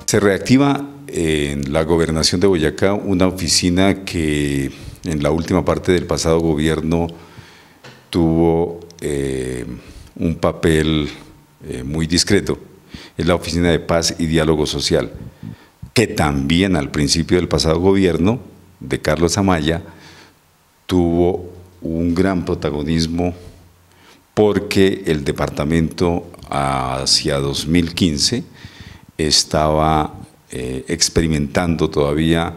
Se reactiva en la gobernación de Boyacá una oficina que en la última parte del pasado gobierno tuvo un papel muy discreto. Es la Oficina de Paz y Diálogo Social, que también al principio del pasado gobierno de Carlos Amaya tuvo un gran protagonismo, porque el departamento hacia 2015 estaba experimentando todavía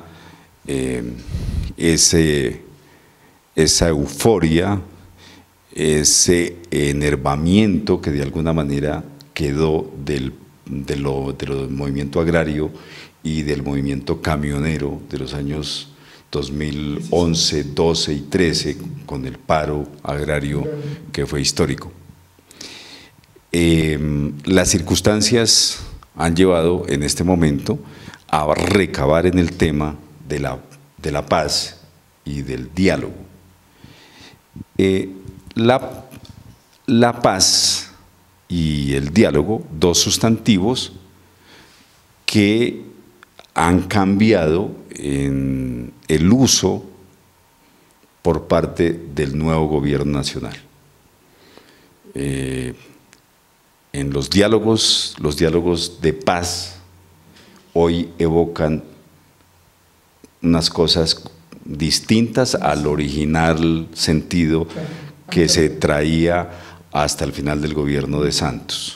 esa euforia, ese enervamiento que de alguna manera quedó del movimiento agrario y del movimiento camionero de los años 2011, 12 y 13, con el paro agrario que fue histórico. Las circunstancias han llevado en este momento a recabar en el tema de la paz y del diálogo. La paz y el diálogo, dos sustantivos que han cambiado en el uso por parte del nuevo gobierno nacional. En los diálogos de paz hoy evocan unas cosas distintas al original sentido que se traía hasta el final del gobierno de Santos.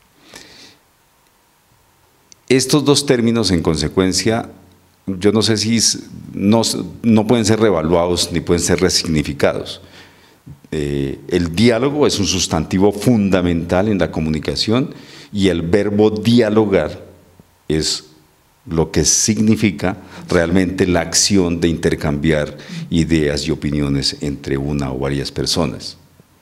Estos dos términos, en consecuencia, yo no sé si no pueden ser reevaluados ni pueden ser resignificados. El diálogo es un sustantivo fundamental en la comunicación y el verbo dialogar es lo que significa realmente la acción de intercambiar ideas y opiniones entre una o varias personas.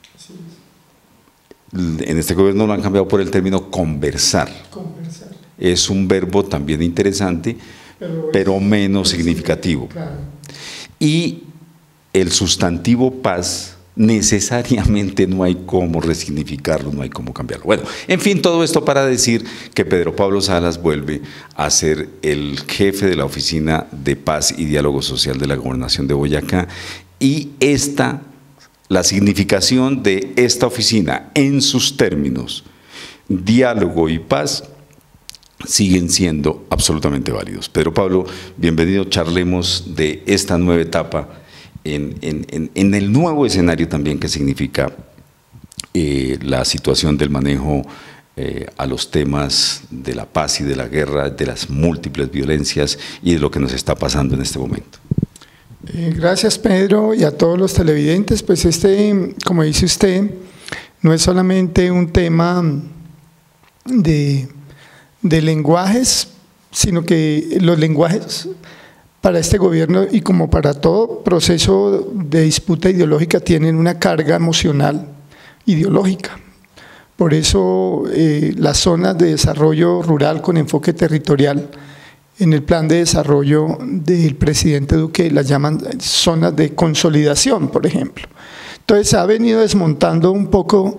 En este gobierno lo han cambiado por el término conversar. Es un verbo también interesante, pero menos significativo. Claro. Y el sustantivo paz necesariamente no hay cómo resignificarlo, no hay cómo cambiarlo. Bueno, en fin, todo esto para decir que Pedro Pablo Salas vuelve a ser el jefe de la Oficina de Paz y Diálogo Social de la Gobernación de Boyacá, y la significación de esta oficina en sus términos, diálogo y paz, siguen siendo absolutamente válidos. Pedro Pablo, bienvenido, charlemos de esta nueva etapa en el nuevo escenario también que significa la situación del manejo a los temas de la paz y de la guerra, de las múltiples violencias y de lo que nos está pasando en este momento. Gracias, Pedro, y a todos los televidentes. Pues como dice usted, no es solamente un tema de lenguajes, sino que los lenguajes para este gobierno y como para todo proceso de disputa ideológica tienen una carga emocional ideológica. Por eso las zonas de desarrollo rural con enfoque territorial en el plan de desarrollo del presidente Duque las llaman zonas de consolidación, por ejemplo. Entonces se ha venido desmontando un poco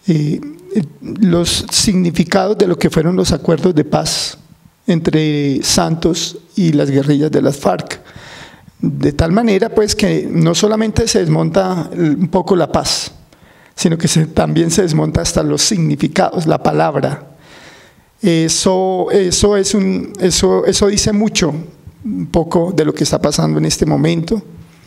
los significados de lo que fueron los acuerdos de paz entre Santos y las guerrillas de las FARC, de tal manera pues que no solamente se desmonta un poco la paz, sino que también se desmonta hasta los significados, la palabra. Eso dice mucho, un poco de lo que está pasando en este momento,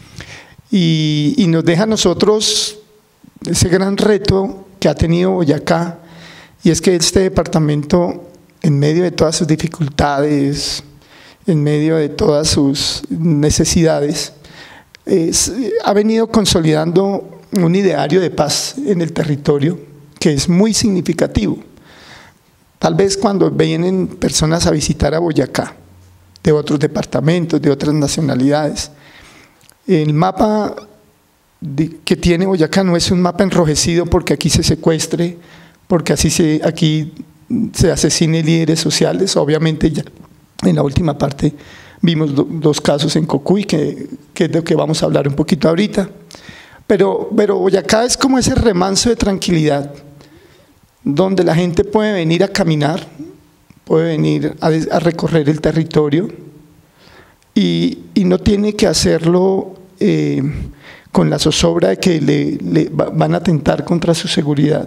y nos deja a nosotros ese gran reto que ha tenido Boyacá, y es que este departamento, en medio de todas sus dificultades, en medio de todas sus necesidades, ha venido consolidando un ideario de paz en el territorio que es muy significativo. Tal vez cuando vienen personas a visitar a Boyacá, de otros departamentos, de otras nacionalidades, el mapa que tiene Boyacá no es un mapa enrojecido porque aquí se secuestre, porque aquí se asesinen líderes sociales. Obviamente ya en la última parte vimos dos casos en Cocuy, que es de lo que vamos a hablar un poquito ahorita. Pero Boyacá es como ese remanso de tranquilidad, donde la gente puede venir a caminar puede venir a recorrer el territorio y no tiene que hacerlo con la zozobra de que le van a atentar contra su seguridad.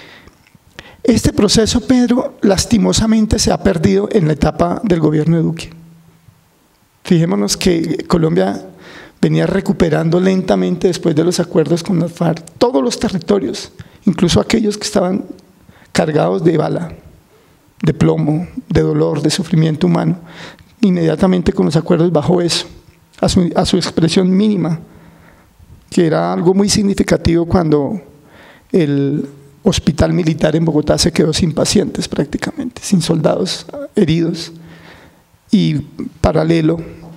Este proceso, Pedro, lastimosamente se ha perdido en la etapa del gobierno de Duque. Fijémonos que Colombia venía recuperando lentamente después de los acuerdos con las FARC todos los territorios, incluso aquellos que estaban cargados de bala, de plomo, de dolor, de sufrimiento humano. Inmediatamente con los acuerdos bajó eso a su expresión mínima, que era algo muy significativo cuando el hospital militar en Bogotá se quedó sin pacientes prácticamente, sin soldados heridos, y paralelo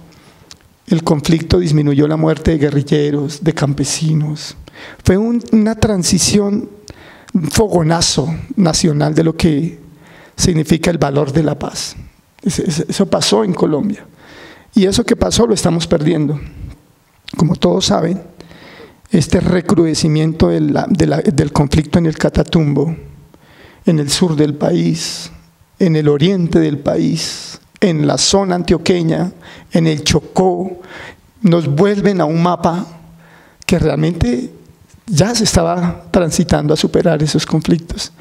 el conflicto disminuyó la muerte de guerrilleros, de campesinos. Fue una transición, un fogonazo nacional de lo que significa el valor de la paz. Eso pasó en Colombia, y eso que pasó lo estamos perdiendo. Como todos saben, este recrudecimiento del conflicto en el Catatumbo, en el sur del país, en el oriente del país, en la zona antioqueña, en el Chocó, nos vuelven a un mapa que realmente ya se estaba transitando a superar esos conflictos.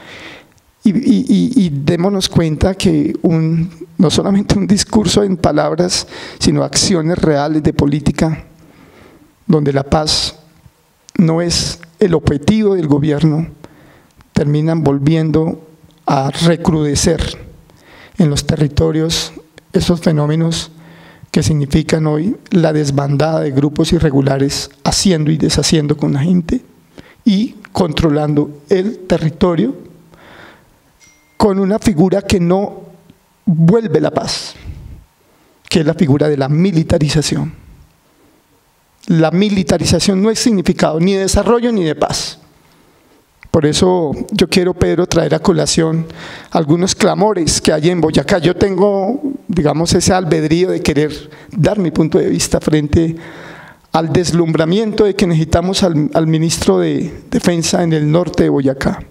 Y démonos cuenta que no solamente un discurso en palabras, sino acciones reales de política, donde la paz no es el objetivo del gobierno, terminan volviendo a recrudecer en los territorios esos fenómenos que significan hoy la desbandada de grupos irregulares haciendo y deshaciendo con la gente y controlando el territorio con una figura que no vuelve la paz, que es la figura de la militarización. La militarización no es significado ni de desarrollo ni de paz. Por eso yo quiero, Pedro, traer a colación algunos clamores que hay en Boyacá. Yo tengo, digamos, ese albedrío de querer dar mi punto de vista frente al deslumbramiento de que necesitamos al ministro de Defensa en el norte de Boyacá.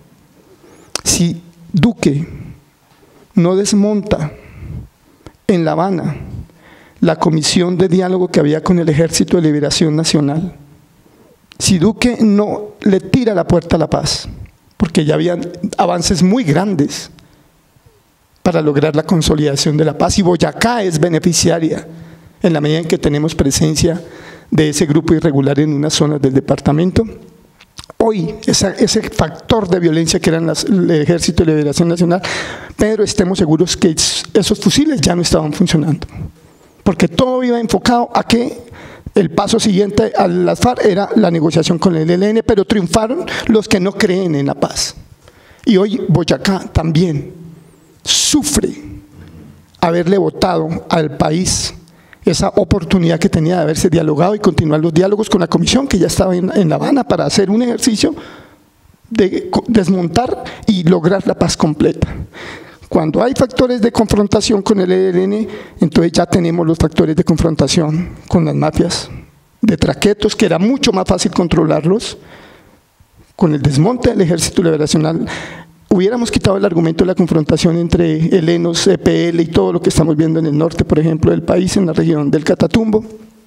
Si Duque no desmonta en La Habana la comisión de diálogo que había con el Ejército de Liberación Nacional, si Duque no le tira la puerta a la paz, porque ya habían avances muy grandes para lograr la consolidación de la paz, y Boyacá es beneficiaria en la medida en que tenemos presencia de ese grupo irregular en unas zonas del departamento. Hoy ese factor de violencia que eran el Ejército de Liberación Nacional, Pedro, estemos seguros que esos fusiles ya no estaban funcionando, porque todo iba enfocado a que el paso siguiente a las FARC era la negociación con el ELN, pero triunfaron los que no creen en la paz. Y hoy Boyacá también sufre haberle votado al país esa oportunidad que tenía de haberse dialogado y continuar los diálogos con la comisión que ya estaba en La Habana para hacer un ejercicio de desmontar y lograr la paz completa. Cuando hay factores de confrontación con el ELN, entonces ya tenemos los factores de confrontación con las mafias de traquetos, que era mucho más fácil controlarlos. Con el desmonte del Ejército Liberacional, hubiéramos quitado el argumento de la confrontación entre ELN, EPL y todo lo que estamos viendo en el norte, por ejemplo, del país, en la región del Catatumbo.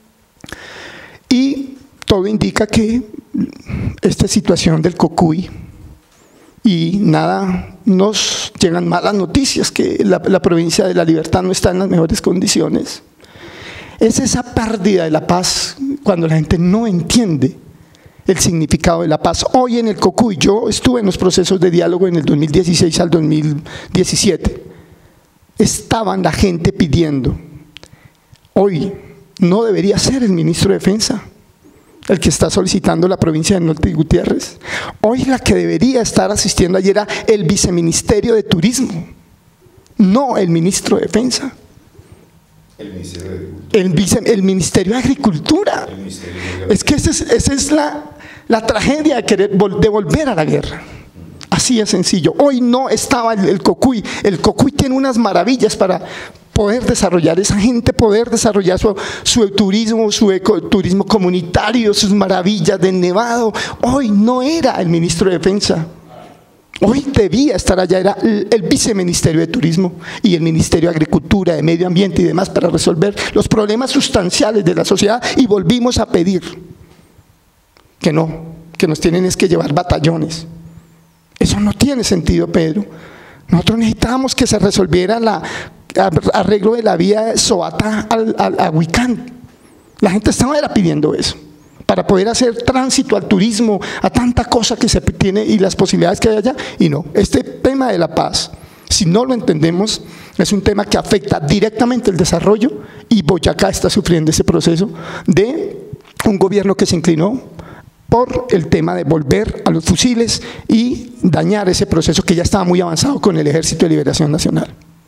Y todo indica que esta situación del Cocuy, y nada, nos llegan malas noticias, que la provincia de La Libertad no está en las mejores condiciones. Es esa pérdida de la paz cuando la gente no entiende el significado de la paz. Hoy en el Cocuy, yo estuve en los procesos de diálogo en el 2016 al 2017, estaban la gente pidiendo, hoy no debería ser el ministro de Defensa el que está solicitando la provincia de Norte y Gutiérrez. Hoy la que debería estar asistiendo allí era el viceministerio de Turismo, no el ministro de Defensa. El Ministerio de Agricultura. Es que esa es la tragedia de querer volver a la guerra. Así es sencillo. Hoy no estaba el Cocuy. El Cocuy tiene unas maravillas para poder desarrollar esa gente, poder desarrollar su turismo, su ecoturismo comunitario, sus maravillas del Nevado. Hoy no era el ministro de Defensa. Hoy debía estar allá, era el viceministerio de Turismo y el Ministerio de Agricultura, de Medio Ambiente y demás para resolver los problemas sustanciales de la sociedad, y volvimos a pedir que no, que nos tienen es que llevar batallones. Eso no tiene sentido, Pedro. Nosotros necesitábamos que se resolviera el arreglo de la vía de Soata a Huicán. La gente estaba pidiendo eso, para poder hacer tránsito al turismo, a tanta cosa que se tiene y las posibilidades que hay allá. Y no, este tema de la paz, si no lo entendemos, es un tema que afecta directamente el desarrollo, y Boyacá está sufriendo ese proceso de un gobierno que se inclinó por el tema de volver a los fusiles y dañar ese proceso que ya estaba muy avanzado con el Ejército de Liberación Nacional.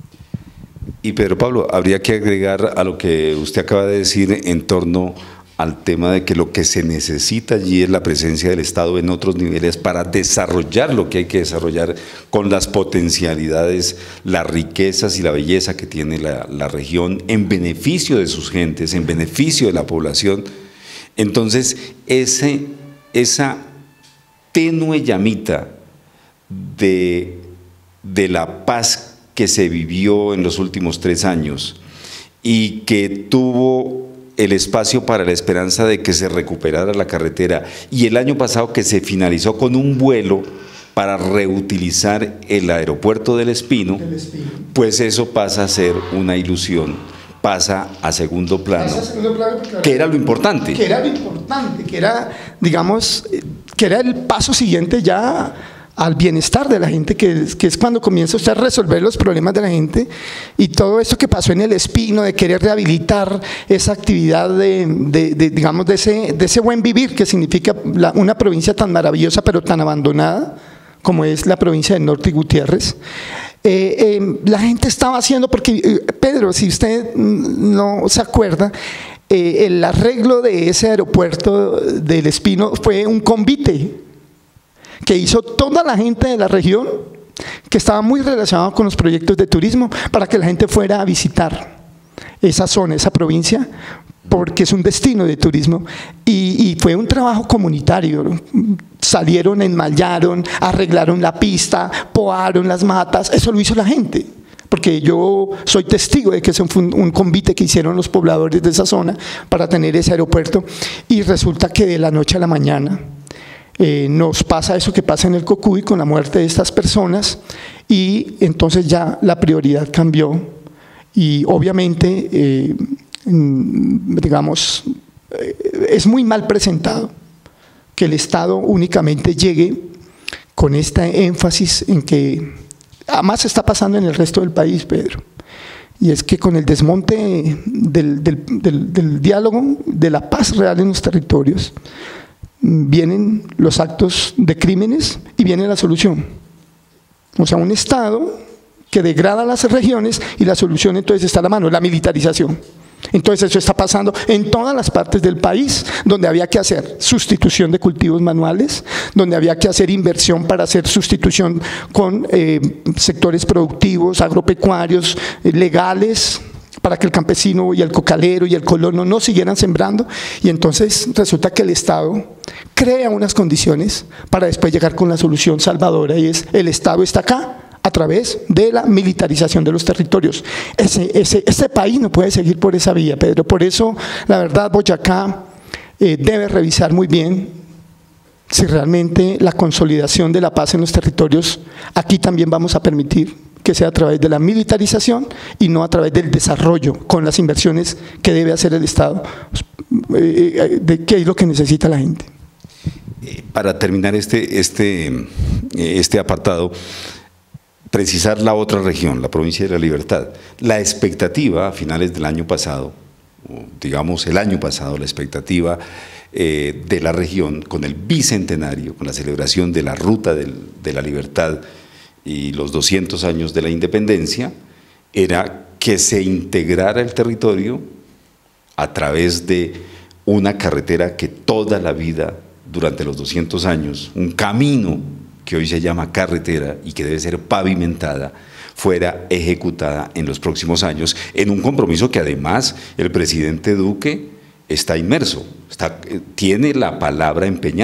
Y Pedro Pablo, habría que agregar a lo que usted acaba de decir en torno al tema de que lo que se necesita allí es la presencia del Estado en otros niveles para desarrollar lo que hay que desarrollar con las potencialidades, las riquezas y la belleza que tiene la región en beneficio de sus gentes, en beneficio de la población. Entonces, esa tenue llamita de la paz que se vivió en los últimos 3 años y que tuvo el espacio para la esperanza de que se recuperara la carretera, y el año pasado que se finalizó con un vuelo para reutilizar el aeropuerto del Espino, pues eso pasa a ser una ilusión, pasa a segundo plano, que era lo importante. Que era lo importante, que era, digamos, que era el paso siguiente ya al bienestar de la gente, que es cuando comienza usted a resolver los problemas de la gente. Y todo esto que pasó en el Espino, de querer rehabilitar esa actividad digamos, de ese buen vivir que significa una provincia tan maravillosa pero tan abandonada como es la provincia de Norte y Gutiérrez. La gente estaba haciendo, porque Pedro, si usted no se acuerda, el arreglo de ese aeropuerto del Espino fue un convite que hizo toda la gente de la región, que estaba muy relacionada con los proyectos de turismo, para que la gente fuera a visitar esa zona, esa provincia, porque es un destino de turismo. Y fue un trabajo comunitario. Salieron, enmallaron, arreglaron la pista, podaron las matas. Eso lo hizo la gente, porque yo soy testigo de que es un convite que hicieron los pobladores de esa zona para tener ese aeropuerto. Y resulta que de la noche a la mañana nos pasa eso que pasa en el Cocuy con la muerte de estas personas, y entonces ya la prioridad cambió. Y obviamente, digamos, es muy mal presentado que el Estado únicamente llegue con este énfasis en que, además está pasando en el resto del país, Pedro, y es que con el desmonte del diálogo, de la paz real en los territorios, vienen los actos de crímenes y viene la solución. O sea, un Estado que degrada las regiones, y la solución entonces está a la mano, la militarización. Entonces eso está pasando en todas las partes del país, donde había que hacer sustitución de cultivos manuales, donde había que hacer inversión para hacer sustitución con sectores productivos, agropecuarios, legales, para que el campesino y el cocalero y el colono no siguieran sembrando. Y entonces resulta que el Estado crea unas condiciones para después llegar con la solución salvadora, y es: el Estado está acá a través de la militarización de los territorios. Este país no puede seguir por esa vía, Pedro. Por eso, la verdad, Boyacá debe revisar muy bien si realmente la consolidación de la paz en los territorios aquí también vamos a permitir que sea a través de la militarización y no a través del desarrollo, con las inversiones que debe hacer el Estado, de qué es lo que necesita la gente. Para terminar este apartado, precisar la otra región, la provincia de La Libertad. La expectativa a finales del año pasado, digamos el año pasado, la expectativa de la región con el bicentenario, con la celebración de la Ruta de la Libertad y los 200 años de la independencia, era que se integrara el territorio a través de una carretera que toda la vida, durante los 200 años, un camino que hoy se llama carretera y que debe ser pavimentada, fuera ejecutada en los próximos años, en un compromiso que además el presidente Duque está inmerso, tiene la palabra empeñada.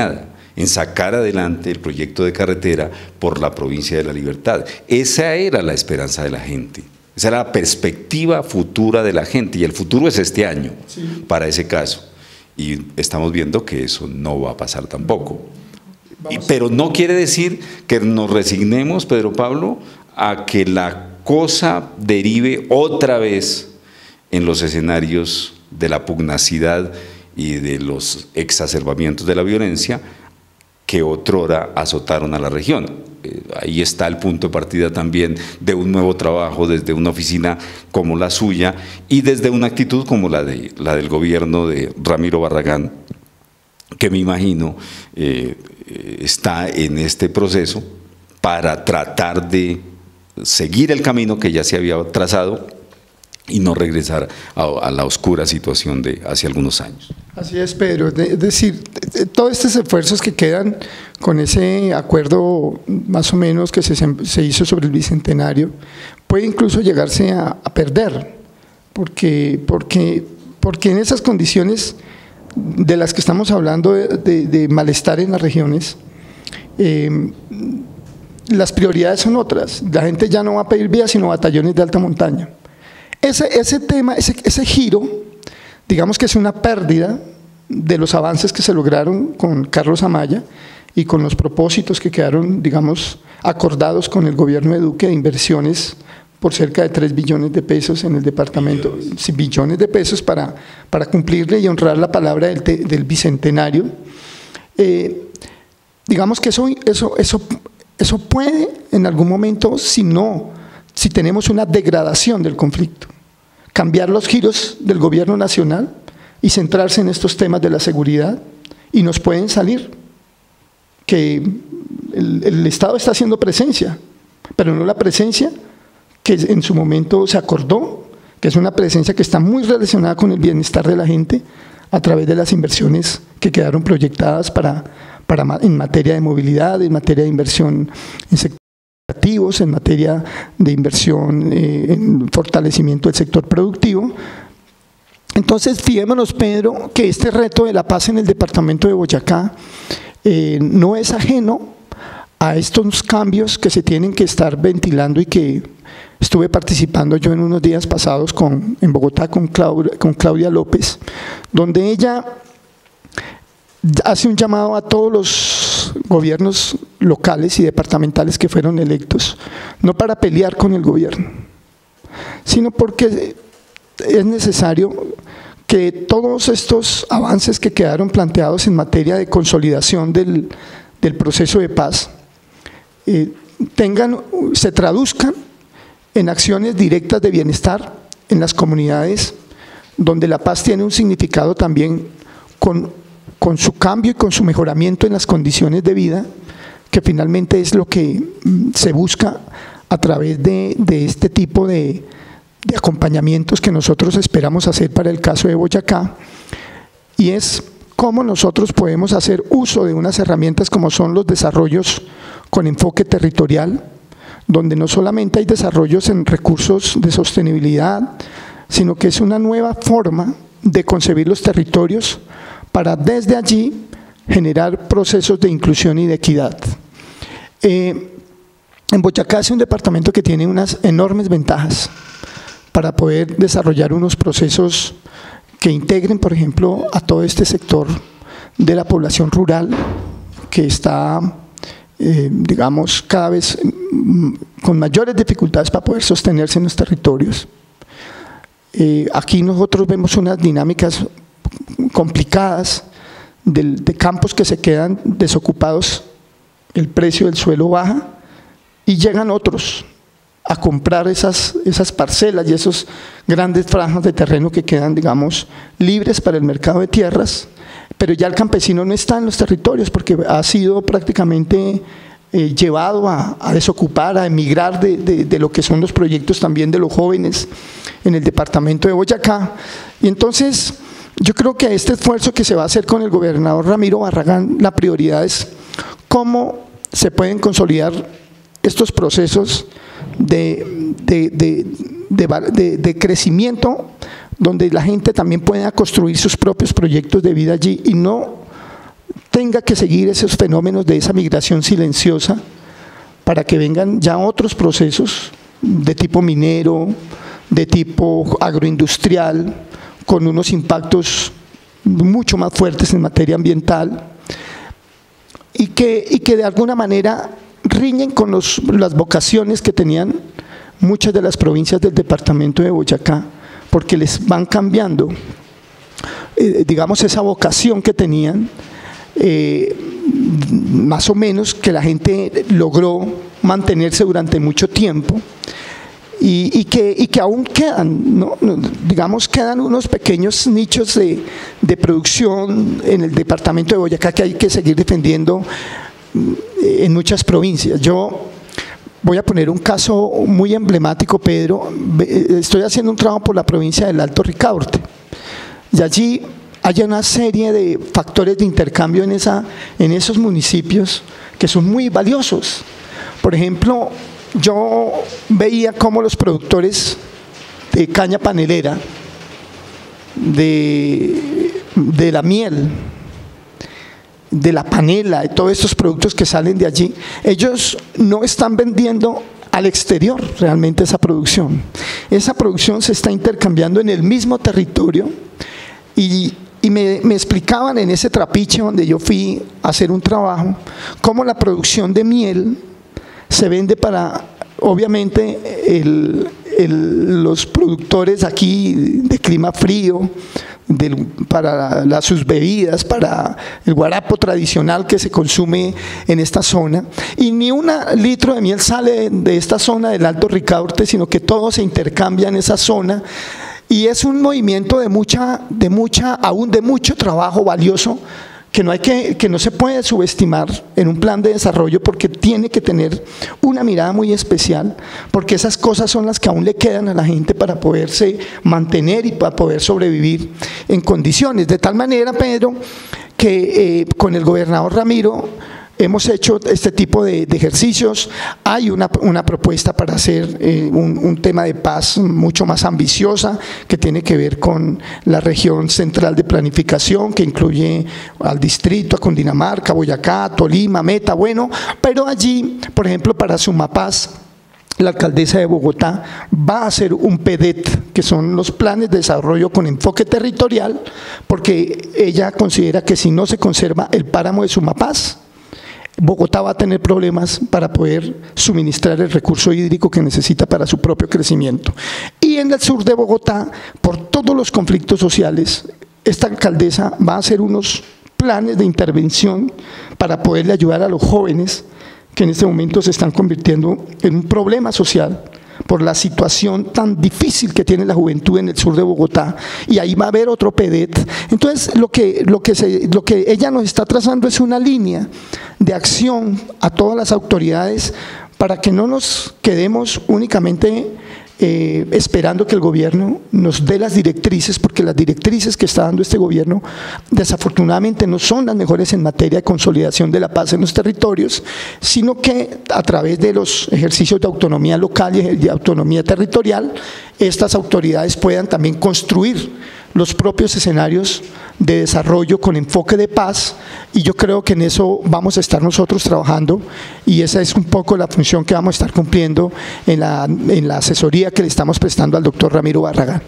en sacar adelante el proyecto de carretera por la provincia de La Libertad. Esa era la esperanza de la gente, esa era la perspectiva futura de la gente, y el futuro es este año, sí, para ese caso. Y estamos viendo que eso no va a pasar tampoco. Pero no quiere decir que nos resignemos, Pedro Pablo, a que la cosa derive otra vez en los escenarios de la pugnacidad y de los exacerbamientos de la violencia que otrora azotaron a la región. Ahí está el punto de partida también de un nuevo trabajo desde una oficina como la suya y desde una actitud como la del gobierno de Ramiro Barragán, que me imagino está en este proceso para tratar de seguir el camino que ya se había trazado y no regresar a la oscura situación de hace algunos años. Así es, Pedro. Es decir, todos estos esfuerzos que quedan con ese acuerdo más o menos que se hizo sobre el Bicentenario, puede incluso llegarse a perder, porque en esas condiciones de las que estamos hablando de malestar en las regiones, las prioridades son otras. La gente ya no va a pedir vías, sino batallones de alta montaña. Ese tema, ese giro, digamos que es una pérdida de los avances que se lograron con Carlos Amaya y con los propósitos que quedaron, digamos, acordados con el gobierno de Duque de inversiones por cerca de 3 billones de pesos en el departamento, billones de pesos para cumplirle y honrar la palabra del Bicentenario. Digamos que eso puede en algún momento, si tenemos una degradación del conflicto, cambiar los giros del gobierno nacional y centrarse en estos temas de la seguridad, y nos pueden salir que el Estado está haciendo presencia, pero no la presencia que en su momento se acordó, que es una presencia que está muy relacionada con el bienestar de la gente a través de las inversiones que quedaron proyectadas en materia de movilidad, en materia de inversión en sectores activos, en materia de inversión en fortalecimiento del sector productivo. Entonces, fijémonos, Pedro, que este reto de la paz en el departamento de Boyacá no es ajeno a estos cambios que se tienen que estar ventilando y que estuve participando yo en unos días pasados en Bogotá con Claudia López, donde ella hace un llamado a todos los gobiernos locales y departamentales que fueron electos, no para pelear con el gobierno, sino porque es necesario que todos estos avances que quedaron planteados en materia de consolidación del proceso de paz se traduzcan en acciones directas de bienestar en las comunidades, donde la paz tiene un significado también con su cambio y con su mejoramiento en las condiciones de vida, que finalmente es lo que se busca a través de este tipo de acompañamientos que nosotros esperamos hacer para el caso de Boyacá, y es cómo nosotros podemos hacer uso de unas herramientas como son los desarrollos con enfoque territorial, donde no solamente hay desarrollos en recursos de sostenibilidad, sino que es una nueva forma de concebir los territorios para desde allí generar procesos de inclusión y de equidad. En Boyacá es un departamento que tiene unas enormes ventajas para poder desarrollar unos procesos que integren, por ejemplo, a todo este sector de la población rural que está, digamos, cada vez con mayores dificultades para poder sostenerse en los territorios. Aquí nosotros vemos unas dinámicas complicadas de campos que se quedan desocupados, el precio del suelo baja y llegan otros a comprar esas parcelas y esos grandes franjas de terreno que quedan, digamos, libres para el mercado de tierras, pero ya el campesino no está en los territorios porque ha sido prácticamente llevado a desocupar, a emigrar de lo que son los proyectos también de los jóvenes en el departamento de Boyacá. Y entonces yo creo que este esfuerzo que se va a hacer con el gobernador Ramiro Barragán, la prioridad es cómo se pueden consolidar estos procesos de crecimiento, donde la gente también pueda construir sus propios proyectos de vida allí y no tenga que seguir esos fenómenos de esa migración silenciosa para que vengan ya otros procesos de tipo minero, de tipo agroindustrial, con unos impactos mucho más fuertes en materia ambiental y que de alguna manera riñen con las vocaciones que tenían muchas de las provincias del departamento de Boyacá, porque les van cambiando, digamos, esa vocación que tenían, más o menos, que la gente logró mantenerse durante mucho tiempo y que aún quedan, ¿no? Digamos, quedan unos pequeños nichos de producción en el departamento de Boyacá que hay que seguir defendiendo en muchas provincias. Yo voy a poner un caso muy emblemático, Pedro. Estoy haciendo un trabajo por la provincia del Alto Ricaurte y allí hay una serie de factores de intercambio en esos municipios que son muy valiosos. Por ejemplo, yo veía cómo los productores de caña panelera, de la miel, de la panela, de todos estos productos que salen de allí, ellos no están vendiendo al exterior realmente esa producción. Esa producción se está intercambiando en el mismo territorio y me explicaban en ese trapiche donde yo fui a hacer un trabajo, cómo la producción de miel se vende para, obviamente, los productores aquí de clima frío, para sus bebidas, para el guarapo tradicional que se consume en esta zona, y ni un litro de miel sale de esta zona del Alto Ricaurte, sino que todo se intercambia en esa zona, y es un movimiento de mucho trabajo valioso que no se puede subestimar en un plan de desarrollo, porque tiene que tener una mirada muy especial, porque esas cosas son las que aún le quedan a la gente para poderse mantener y para poder sobrevivir en condiciones. De tal manera, Pedro, que con el gobernador Ramiro hemos hecho este tipo de ejercicios. Hay una propuesta para hacer un tema de paz mucho más ambiciosa, que tiene que ver con la región central de planificación, que incluye al distrito, a Cundinamarca, Boyacá, Tolima, Meta, bueno, pero allí, por ejemplo, para Sumapaz, la alcaldesa de Bogotá va a hacer un PEDET, que son los planes de desarrollo con enfoque territorial, porque ella considera que si no se conserva el páramo de Sumapaz, Bogotá va a tener problemas para poder suministrar el recurso hídrico que necesita para su propio crecimiento. Y en el sur de Bogotá, por todos los conflictos sociales, esta alcaldesa va a hacer unos planes de intervención para poderle ayudar a los jóvenes que en este momento se están convirtiendo en un problema social por la situación tan difícil que tiene la juventud en el sur de Bogotá, y ahí va a haber otro PEDET. Entonces, lo que ella nos está trazando es una línea de acción a todas las autoridades para que no nos quedemos únicamente esperando que el gobierno nos dé las directrices, porque las directrices que está dando este gobierno desafortunadamente no son las mejores en materia de consolidación de la paz en los territorios, sino que a través de los ejercicios de autonomía local y de autonomía territorial, estas autoridades puedan también construir los propios escenarios de desarrollo con enfoque de paz, y yo creo que en eso vamos a estar nosotros trabajando, y esa es un poco la función que vamos a estar cumpliendo en la asesoría que le estamos prestando al doctor Ramiro Barragán.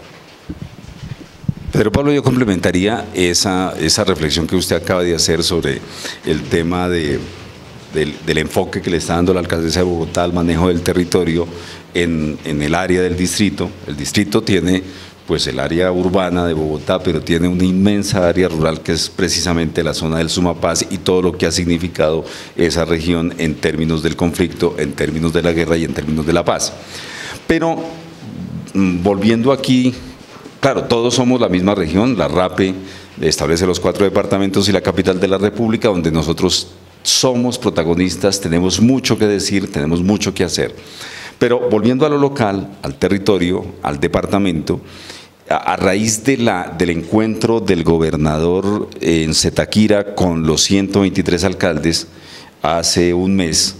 Pedro Pablo, yo complementaría esa reflexión que usted acaba de hacer sobre el tema del enfoque que le está dando la alcaldesa de Bogotá al manejo del territorio en el área del distrito. El distrito tiene pues el área urbana de Bogotá, pero tiene una inmensa área rural que es precisamente la zona del Sumapaz y todo lo que ha significado esa región en términos del conflicto, en términos de la guerra y en términos de la paz. Pero volviendo aquí, claro, todos somos la misma región, la RAPE establece los 4 departamentos y la capital de la República, donde nosotros somos protagonistas, tenemos mucho que decir, tenemos mucho que hacer. Pero volviendo a lo local, al territorio, al departamento, a raíz del encuentro del gobernador en Zipaquirá con los 123 alcaldes hace un mes,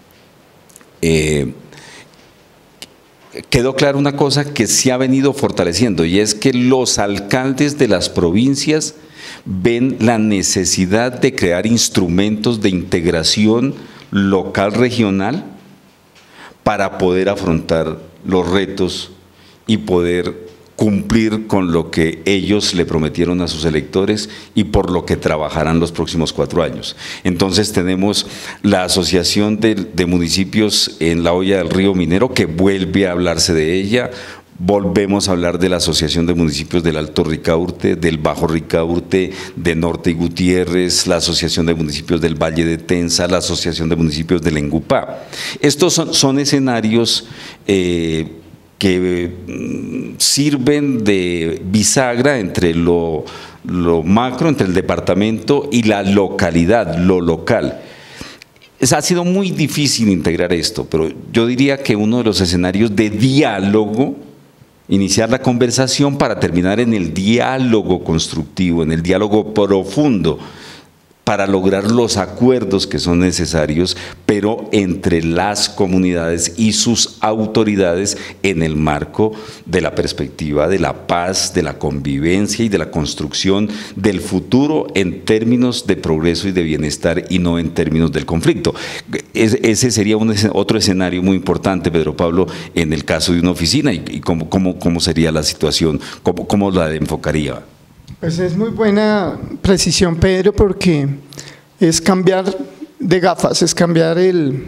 quedó clara una cosa que se ha venido fortaleciendo, y es que los alcaldes de las provincias ven la necesidad de crear instrumentos de integración local, regional, para poder afrontar los retos y poder cumplir con lo que ellos le prometieron a sus electores y por lo que trabajarán los próximos 4 años. Entonces tenemos la Asociación de Municipios en la Hoya del Río Minero, que vuelve a hablarse de ella. Volvemos a hablar de la Asociación de Municipios del Alto Ricaurte, del Bajo Ricaurte, de Norte y Gutiérrez, la Asociación de Municipios del Valle de Tenza, la Asociación de Municipios del Engupá. Estos son escenarios que sirven de bisagra entre lo macro, entre el departamento y la localidad, lo local. Ha sido muy difícil integrar esto, pero yo diría que uno de los escenarios de diálogo, iniciar la conversación para terminar en el diálogo constructivo, en el diálogo profundo, para lograr los acuerdos que son necesarios, pero entre las comunidades y sus autoridades en el marco de la perspectiva de la paz, de la convivencia y de la construcción del futuro en términos de progreso y de bienestar y no en términos del conflicto. Ese sería otro escenario muy importante, Pedro Pablo, en el caso de una oficina y cómo sería la situación, cómo la enfocaría. Pues es muy buena precisión, Pedro, porque es cambiar de gafas, es cambiar el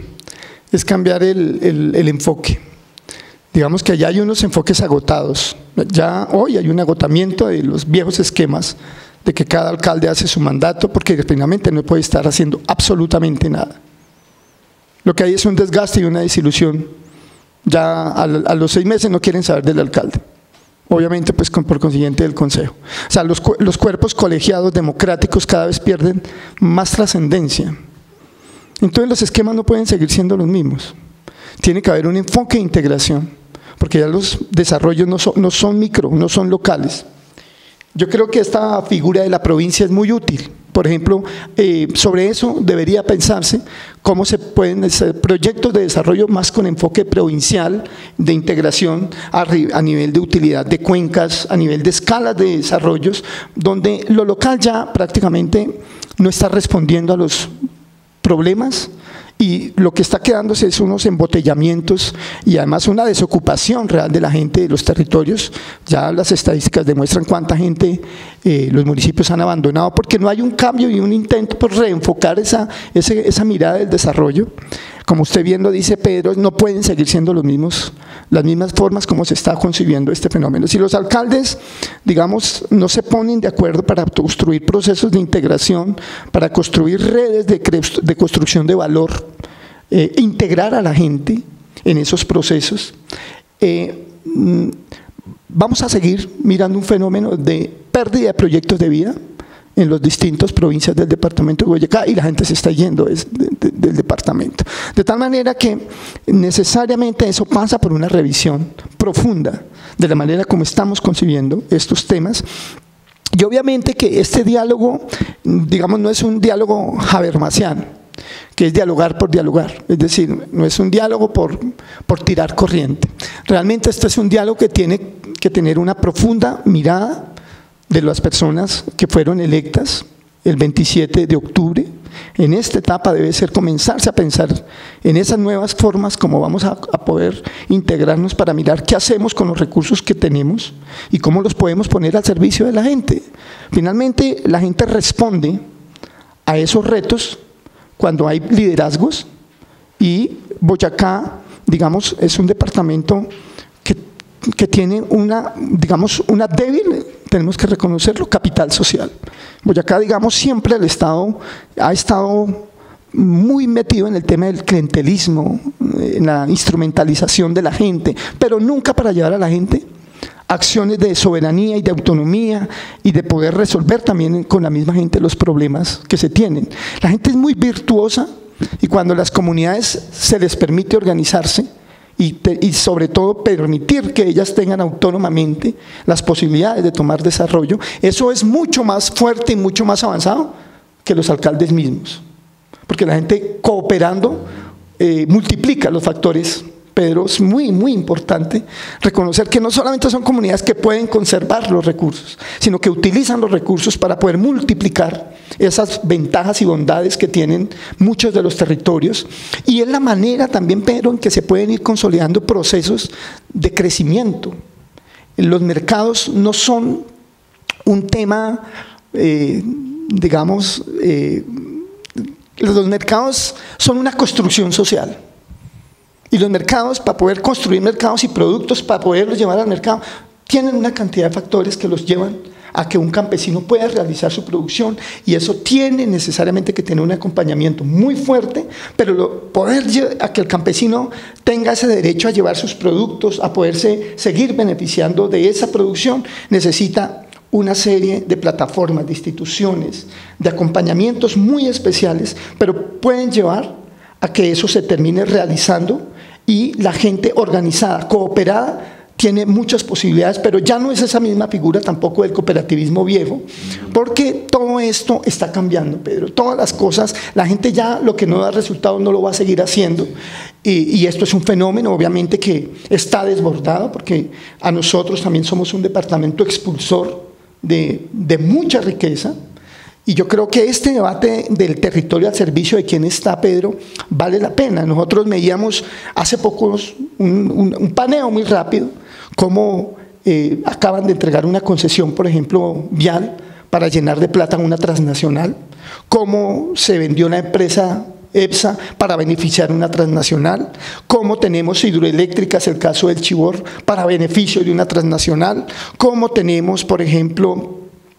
enfoque. Digamos que allá hay unos enfoques agotados. Ya hoy hay un agotamiento de los viejos esquemas de que cada alcalde hace su mandato porque finalmente no puede estar haciendo absolutamente nada. Lo que hay es un desgaste y una desilusión. Ya a los 6 meses no quieren saber del alcalde. Obviamente, pues por consiguiente del Consejo. O sea, los cuerpos colegiados democráticos cada vez pierden más trascendencia. Entonces los esquemas no pueden seguir siendo los mismos. Tiene que haber un enfoque de integración, porque ya los desarrollos no son micro, no son locales. Yo creo que esta figura de la provincia es muy útil. Por ejemplo, sobre eso debería pensarse cómo se pueden hacer proyectos de desarrollo más con enfoque provincial, de integración a nivel de utilidad de cuencas, a nivel de escalas de desarrollos, donde lo local ya prácticamente no está respondiendo a los problemas y lo que está quedándose es unos embotellamientos y además una desocupación real de la gente de los territorios. Ya las estadísticas demuestran cuánta gente los municipios han abandonado porque no hay un cambio y un intento por reenfocar esa mirada del desarrollo. Como usted bien lo dice, Pedro, no pueden seguir siendo las mismas formas como se está concibiendo este fenómeno. Si los alcaldes, digamos, no se ponen de acuerdo para construir procesos de integración, para construir redes de construcción de valor, integrar a la gente en esos procesos, vamos a seguir mirando un fenómeno de pérdida de proyectos de vida en las distintas provincias del departamento de Boyacá y la gente se está yendo del departamento. De tal manera que necesariamente eso pasa por una revisión profunda de la manera como estamos concibiendo estos temas. Y obviamente que este diálogo, digamos, no es un diálogo habermasiano, que es dialogar por dialogar, es decir, no es un diálogo por tirar corriente. Realmente este es un diálogo que tiene que tener una profunda mirada de las personas que fueron electas el 27 de octubre. En esta etapa debe ser comenzarse a pensar en esas nuevas formas como vamos a poder integrarnos para mirar qué hacemos con los recursos que tenemos y cómo los podemos poner al servicio de la gente. Finalmente, la gente responde a esos retos cuando hay liderazgos y Boyacá, digamos, es un departamento que tiene una débil, tenemos que reconocerlo, capital social. Boyacá, digamos, siempre el Estado ha estado muy metido en el tema del clientelismo, en la instrumentalización de la gente, pero nunca para llevar a la gente acciones de soberanía y de autonomía y de poder resolver también con la misma gente los problemas que se tienen. La gente es muy virtuosa y cuando las comunidades se les permite organizarse, y sobre todo permitir que ellas tengan autónomamente las posibilidades de tomar desarrollo, eso es mucho más fuerte y mucho más avanzado que los alcaldes mismos, porque la gente cooperando multiplica los factores Pedro, es muy, muy importante reconocer que no solamente son comunidades que pueden conservar los recursos, sino que utilizan los recursos para poder multiplicar esas ventajas y bondades que tienen muchos de los territorios. Y es la manera también, Pedro, en que se pueden ir consolidando procesos de crecimiento. Los mercados no son un tema, los mercados son una construcción social. Y los mercados, para poder construir mercados y productos, para poderlos llevar al mercado, tienen una cantidad de factores que los llevan a que un campesino pueda realizar su producción, y eso tiene necesariamente que tener un acompañamiento muy fuerte, pero poder a que el campesino tenga ese derecho a llevar sus productos, a poderse seguir beneficiando de esa producción, necesita una serie de plataformas, de instituciones, de acompañamientos muy especiales, pero pueden llevar a que eso se termine realizando, y la gente organizada, cooperada, tiene muchas posibilidades, pero ya no es esa misma figura tampoco del cooperativismo viejo, porque todo esto está cambiando, Pedro. Todas las cosas, la gente ya lo que no da resultado no lo va a seguir haciendo, y esto es un fenómeno obviamente que está desbordado, porque a nosotros también somos un departamento expulsor de mucha riqueza. Y yo creo que este debate del territorio al servicio de quién está, Pedro, vale la pena. Nosotros medíamos hace poco un paneo muy rápido, cómo acaban de entregar una concesión, por ejemplo, vial, para llenar de plata una transnacional, cómo se vendió la empresa EPSA para beneficiar una transnacional, cómo tenemos hidroeléctricas, el caso del Chivor, para beneficio de una transnacional, cómo tenemos, por ejemplo,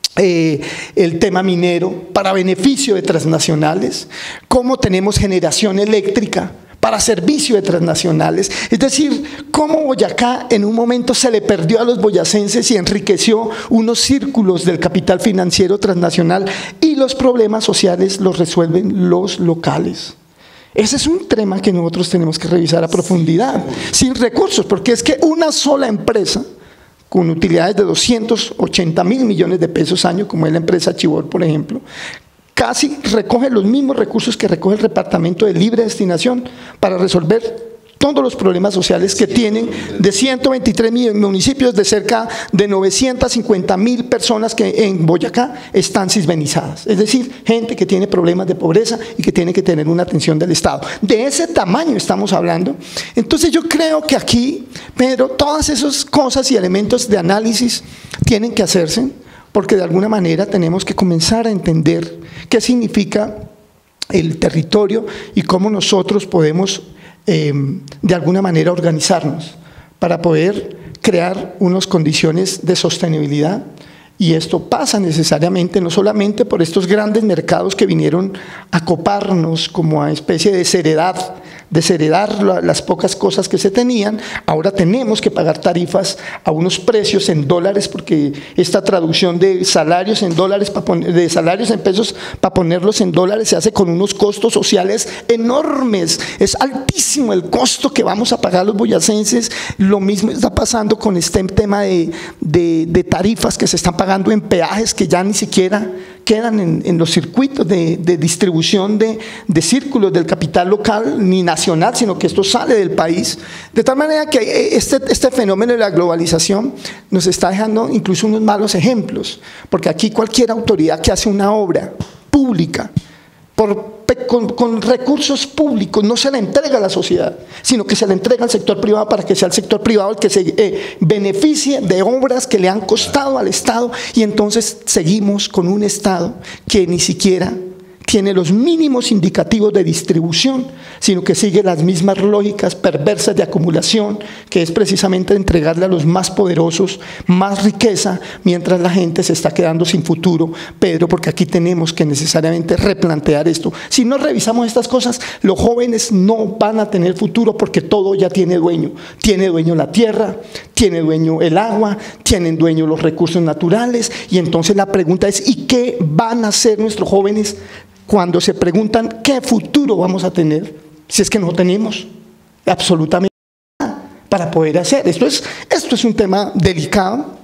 el tema minero para beneficio de transnacionales, cómo tenemos generación eléctrica para servicio de transnacionales. Es decir, cómo Boyacá en un momento se le perdió a los boyacenses y enriqueció unos círculos del capital financiero transnacional, y los problemas sociales los resuelven los locales. Ese es un tema que nosotros tenemos que revisar a profundidad, sin recursos, porque es que una sola empresa con utilidades de 280.000 millones de pesos año, como es la empresa Chivor, por ejemplo, casi recoge los mismos recursos que recoge el Departamento de Libre Destinación para resolver todos los problemas sociales que tienen de 123 municipios, de cerca de 950.000 personas que en Boyacá están sisbenizadas. Es decir, gente que tiene problemas de pobreza y que tiene que tener una atención del Estado. De ese tamaño estamos hablando. Entonces yo creo que aquí, Pedro, todas esas cosas y elementos de análisis tienen que hacerse, porque de alguna manera tenemos que comenzar a entender qué significa el territorio y cómo nosotros podemos de alguna manera organizarnos para poder crear unas condiciones de sostenibilidad. Y esto pasa necesariamente no solamente por estos grandes mercados que vinieron a coparnos como a especie de desheredar las pocas cosas que se tenían. Ahora tenemos que pagar tarifas a unos precios en dólares, porque esta traducción de salarios en dólares, de salarios en pesos para ponerlos en dólares, se hace con unos costos sociales enormes. Es altísimo el costo que vamos a pagar los boyacenses. Lo mismo está pasando con este tema de tarifas que se están pagando en peajes que ya ni siquiera quedan en los circuitos de distribución de círculos del capital local ni nacional, sino que esto sale del país. De tal manera que este fenómeno de la globalización nos está dejando incluso unos malos ejemplos, porque aquí cualquier autoridad que hace una obra pública con recursos públicos no se la entrega a la sociedad, sino que se la entrega al sector privado para que sea el sector privado el que se beneficie de obras que le han costado al Estado, y entonces seguimos con un Estado que ni siquiera tiene los mínimos indicativos de distribución, sino que sigue las mismas lógicas perversas de acumulación, que es precisamente entregarle a los más poderosos más riqueza, mientras la gente se está quedando sin futuro, Pedro, porque aquí tenemos que necesariamente replantear esto. Si no revisamos estas cosas, los jóvenes no van a tener futuro, porque todo ya tiene dueño. Tiene dueño la tierra, tiene dueño el agua, tienen dueño los recursos naturales, y entonces la pregunta es, ¿y qué van a hacer nuestros jóvenes cuando se preguntan qué futuro vamos a tener, si es que no tenemos absolutamente nada para poder hacer? Esto es un tema delicado,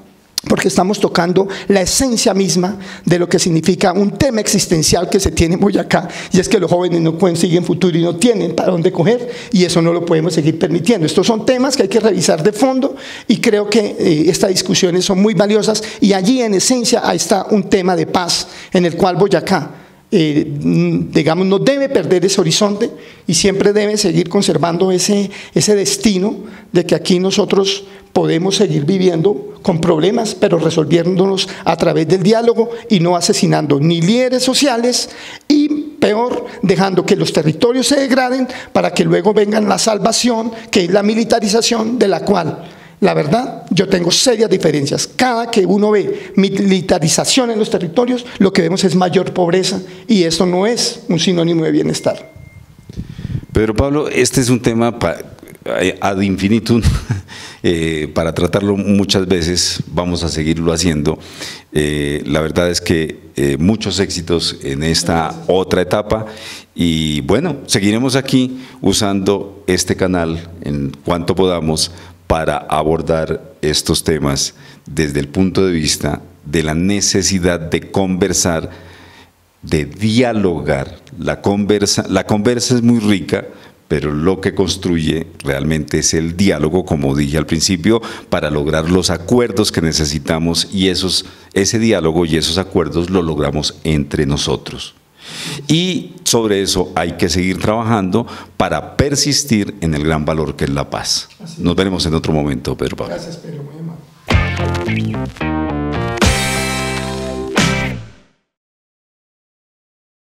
porque estamos tocando la esencia misma de lo que significa un tema existencial que se tiene en Boyacá, y es que los jóvenes no consiguen futuro y no tienen para dónde coger, y eso no lo podemos seguir permitiendo. Estos son temas que hay que revisar de fondo, y creo que estas discusiones son muy valiosas, y allí en esencia ahí está un tema de paz en el cual Boyacá, digamos, no debe perder ese horizonte y siempre debe seguir conservando ese destino de que aquí nosotros podemos seguir viviendo con problemas, pero resolviéndolos a través del diálogo y no asesinando ni líderes sociales, y peor, dejando que los territorios se degraden para que luego vengan la salvación, que es la militarización, de la cual, la verdad, yo tengo serias diferencias. Cada que uno ve militarización en los territorios, lo que vemos es mayor pobreza, y eso no es un sinónimo de bienestar. Pedro Pablo, este es un tema ad infinitum, para tratarlo muchas veces, vamos a seguirlo haciendo. La verdad es que muchos éxitos en esta otra etapa, y bueno, seguiremos aquí usando este canal en cuanto podamos para abordar estos temas desde el punto de vista de la necesidad de conversar, de dialogar. La conversa es muy rica, pero lo que construye realmente es el diálogo, como dije al principio, para lograr los acuerdos que necesitamos, y ese diálogo y esos acuerdos lo logramos entre nosotros. Y sobre eso hay que seguir trabajando para persistir en el gran valor que es la paz. Nos veremos en otro momento, Pedro Pablo. Gracias, Pedro, muy amable.